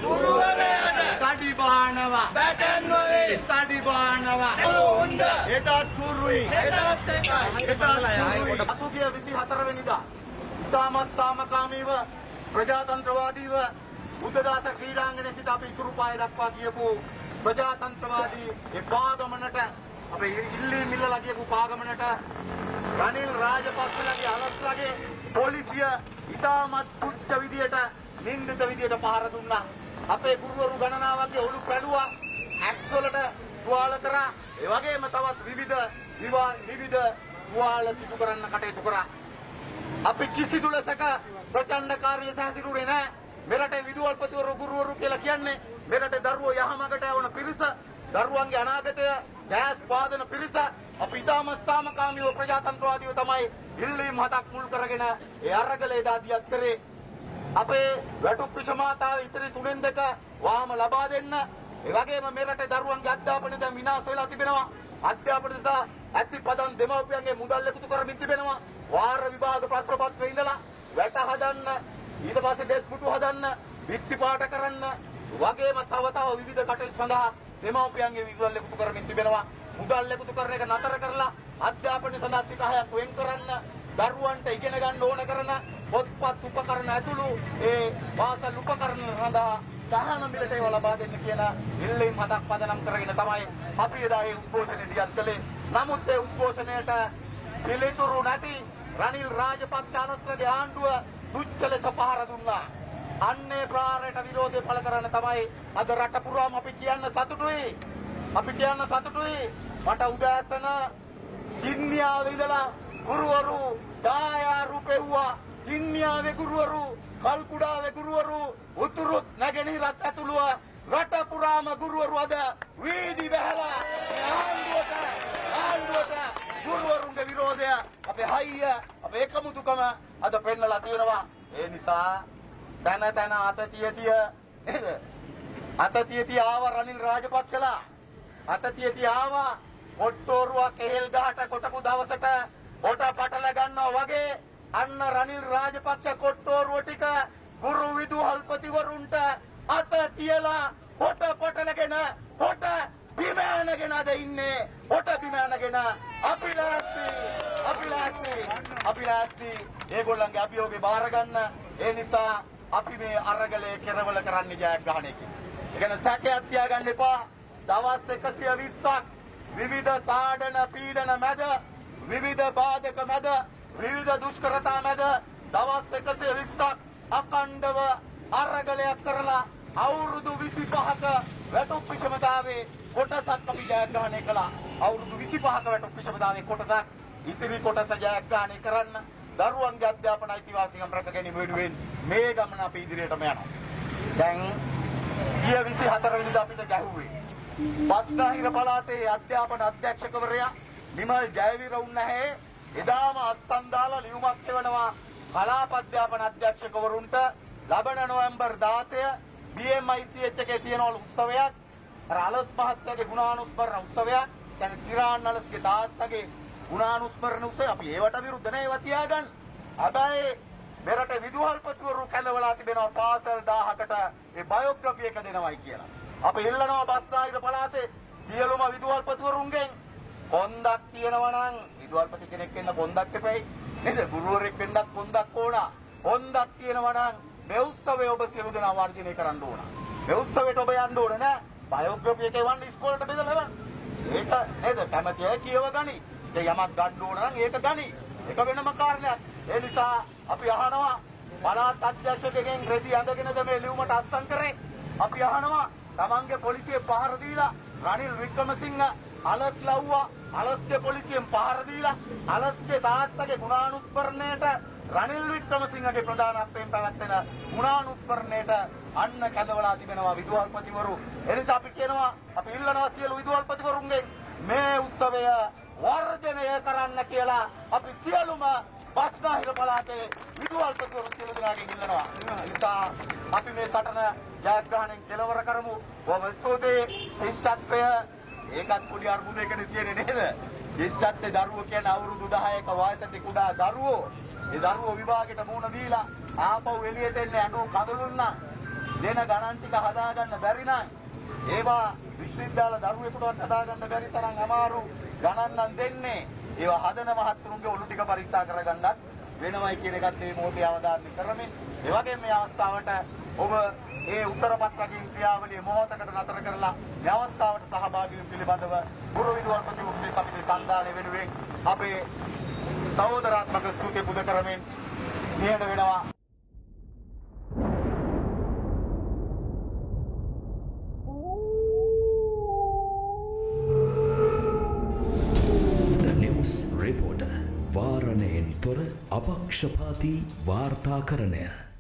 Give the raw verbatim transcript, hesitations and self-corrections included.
ගුරුවරයාට තඩි බානවා බැටන් වලින් තඩි බානවා උණ්ඩ එටත් කුරුයි එටත් එකයි එටත් අසුගිය විසිහතර වෙනිදා ඉතාමත් සාමකාමීව ප්‍රජාතන්ත්‍රවාදීව බුද්ධදාස ක්‍රීඩාංගණයේ සිට අපි ඉසුරුපාය දක්වා කියපු ප්‍රජාතන්ත්‍රවාදී ඒ පාගමනට අපේ ඉල්ලී මිල්ලලා කියපු පාගමනට රනිල් රාජපක්ෂලගේ අලස්ලගේ පොලිසිය ඉතාමත් තුච්ච විදියට නින්දිත විදියට පහර දුන්නා. අපේ ගුරුවරු ගණනාවක්ගේ ඔලු පැලුවා, ඇක්ස් වලට තුවාල කරා, ඒ වගේම තවත් විවිධ විවිධ තුවාල සිදු කරන්න කටයුතු කරා. අපි කිසිදු ලෙසක ප්‍රචණ්ඩකාරී සහසිරුනේ නැහැ. මෙරටේ විදුහල්පතිවරු ගුරුවරු කියලා කියන්නේ මෙරටේ දරුවෝ යහමගට යවන පිරිස, දරුවන්ගේ අනාගතය දැස් පාදන පිරිස. අපි ඉතාමත් සාමකාමීව ප්‍රජාතන්ත්‍රවාදීව තමයි ඉල්ලීම් හතක් මුල් කරගෙන ඒ අරගලේ දාදියත් කරේ. අපේ වැටුප් විෂමාතාව ඉතිරි තුනෙන් දෙක වාම ලබා දෙන්න. ඒ වගේම මෙරටේ දරුවන්ගේ අධ්‍යාපනය දැන් විනාශ වෙලා තිබෙනවා. අධ්‍යාපනය සහ අත්තිපදන් දෙමව්පියන්ගේ මුදල් එකතු කරමින් තිබෙනවා. වාර විභාග ප්‍රශ්න පත්‍ර ඉඳලා වැට හදන්න, ඊට පස්සේ ඩෙස්ක් පුටු හදන්න, විත්ති පාට කරන්න වගේම තව තව විවිධ කටයුතු සඳහා දෙමව්පියන්ගේ මුදල් එකතු කරමින් තිබෙනවා. මුදල් එකතු කරන එක නතර කරලා අධ්‍යාපනය සඳහා සිට හයක් වෙන් කරන්න, දරුවන්ට ඉගෙන ගන්න ඕන කරන පොත්පත් උපකරණ ඇතුළු ඒ වාසල් උපකරණ සඳහා සහන මිලට ඒවා ලබා දෙන්න කියන ඉල්ලීම් හතක් පදනම් කරගෙන තමයි අපි එදා ඒ උද්ඝෝෂණය දියත් කළේ. නමුත් ඒ උද්ඝෝෂණයට පිළිතුරු නැති රනිල් රාජපක්ෂ අනස්රගේ ආණ්ඩුව තුච්ච ලෙස පහර දුන්නා. අන්නේ ප්‍රහාරයට විරෝධය පළ කරන්න තමයි අද රට පුරාම අපි කියන්න සතුටුයි. අපි කියන්න සතුටුයි. මට උදෑසන කින්නියාවේ ඉඳලා ගුරුවරු දායා රුපෙව්වා. කින්නියාවේ ගුරුවරු, කල්කුඩාවේ ගුරුවරු, උතුරුත් නැගෙනහිරත් ඇතුළුව රට පුරාම ගුරුවරු අද වීදි වැහැලා ආණ්ඩුවට ආණ්ඩුවට ගුරුවරුන්ගේ විරෝධය, අපේ හයිය, අපේ එකමුතුකම අද පෙන්නලා තියෙනවා. ඒ නිසා තන තන අත තිය තිය නේද? අත තිය තිය ආව රනිල් රාජපක්ෂලා. අත තිය තිය ආවා කොට්ටෝරුවක් එහෙල් ගහට කොටපු දවසට කොට පටල ගන්නවා වගේ අන්න රනිල් රාජපක්ෂ කොට්ටෝරුව ටික ගුරු විදුහල්පතිවරුන්ට අත තියලා කොට පටලගෙන කොට බිම යනගෙන අද ඉන්නේ. කොට බිම යනගෙන අපි ලෑස්ති අපි ලෑස්ති අපි ලෑස්ති ඒගොල්ලන්ගේ අභියෝගේ බාර ගන්න. ඒ නිසා අපි මේ අරගලයේ කෙරවල කරන්නේ ජයග්‍රහණයකින්. ඒ කියන්නේ සැකයක් තියාගන්න එපා. දවස් එකසිය විස්සක් විවිධ තාඩන පීඩන මැද, විවිධ බාධක මැද, විවිධ දුෂ්කරතා මැද දවස් එකසිය විස්සක් අඛණ්ඩව අරගලයක් කරලා අවුරුදු විසිපහක වැටුප් විෂමතාවේ කොටසක් අපි ජයග්‍රහණය කළා. අවුරුදු විසිපහක වැටුප් විෂමතාවේ කොටසක් ඉතිරි කොටස ජයග්‍රහණය කරන්න දරුවන්ගේ අධ්‍යාපන අයිතිවාසිකම් රැක ගැනීම වෙනුවෙන් මේ ගමන අපි ඉදිරියටම යනවා. දැන් ගිය විසිහතර වෙනිදා අපිට ගැහුවේ බස්නාහිර පළාතේ අධ්‍යාපන අධ්‍යක්ෂකවරයා නිමල් ජයවීර උන්නැහේ එදාම අත්සන් දාලා ලියුමක් එවනවා කලාප අධ්‍යාපන අධ්‍යක්ෂකවරුන්ට ලබන නොවැම්බර් දාසය බී එම් අයි සී එච් එකේ තියෙනවලු උත්සවයක්, අර අලස් මහත්තයාගේ ගුණානුස්මරණ උත්සවයක්, يعني කිරාන් අලස්ගේ තාත්තගේ ගුණානුස්මරණ උත්සවය. අපි ඒවට විරුද්ධ නැහැ, ඒවා තියාගන්න. හැබැයි මෙරට විදුහල්පතිවරු කැඳවලා තිබෙනවා පාසල් දහයකට ඒ බයෝග්‍රැෆි එක දෙනවයි කියලා. අපි ඉල්ලනවා බස්නාහිර පළාතේ සියලුම විදුහල්පතිවරුන්ගෙන් කොන්දක් තියෙනවා නම් විදුහල්පති කෙනෙක් වෙන්න කොන්දක් එපැයි නේද? ගුරුවරයෙක් වෙන්නත් කොන්දක් ඕන. කොන්දක් තියෙනවා නම් මේ උත්සවය ඔබ සියලු දෙනා වර්ධනය කරන්න ඕන. මේ උත්සවයට ඔබ යන්න ඕන නෑ. බයෝග්‍රැෆි එක එවන්න ඉස්කෝලේට බෙදලා එවන්න. ඒක නේද? කැමති අය කියව ගනි. ඒ යමක් ගන්න ඕන නම් ඒක ගනි. ඒක වෙනම කාරණයක්. ඒ නිසා අපි අහනවා පළාත් අධ්‍යක්ෂකගෙන් රෙදි අඳගෙනද මේ ලියුමට අත්සන් කරේ? අපි අහනවා තමන්ගේ පොලිසිය පහර දීලා රනිල් වික්‍රමසිංහ අලස් ලව්වා, අලස්ගේ පොලිසියෙන් පහර දීලා අලස්ගේ තාත්තගේ ගුණානුස්මරණයට රනිල් වික්‍රමසිංහගේ ප්‍රධානත්වයෙන් පැවැත්වෙන ගුණානුස්මරණයට අන්න කැඳවලා තිබෙනවා විදුහල්පතිවරු. එනිසා අපි කියනවා අපි ඉල්ලනවා සියලු විදුහල්පතිවරුන්ගෙන් මේ උත්සවය වර්ධනය කරන්න කියලා අපි සියලුම බස්නාහිර පළාතේ විදුහල්පතිවරු සියලු දෙනාගෙන් ඉල්ලනවා. ඒ නිසා අපි මේ සටන ජයග්‍රහණයෙන් කෙලවර කරමු. ඔබ සෝදේ ශිෂ්‍යත්වය ඒකත් පොඩි අර්බුදයකට තියෙන්නේ නේද? ශිෂ්‍යත්වයේ දරුවෝ කියන්නේ අවුරුදු දහයක වයසට කුඩා දරුවෝ. ඒ දරුවෝ විභාගයට මුහුණ දීලා ආපහු එළියට එන්නේ අඬු කඳුළුන්නා. දෙන ගණන් ටික හදාගන්න බැරි නම් ඒවා විශ්වවිද්‍යාල දරුවෙකුටවත් හදාගන්න බැරි තරම් අමාරු ගණන් නම් දෙන්නේ. ඒවා හදන මහත්තුරුන්ගේ ඔලු ටික පරීක්ෂා කරගන්නත් වෙනවයි කියන එකත් මේ මොහොතේ අවධානය කරමින් ඒ වගේම මේ අවස්ථාවට ඔබ ඒ උත්තර පත්‍රකින් ක්‍රියාවලිය මොහොතකට නතර කරලා මේ අවස්ථාවට සහභාගී වීම පිළිබඳව ගුරු විදුහල්පති උපදේශ සමිති සංධානය වෙනුවෙන් අපේ සහෝදරාත්මක සූතිය පුද කරමින් නිහඬ වෙනවා. The News Reporter වාරණයෙන් තොර අපක්ෂපාතී වාර්තාකරණය.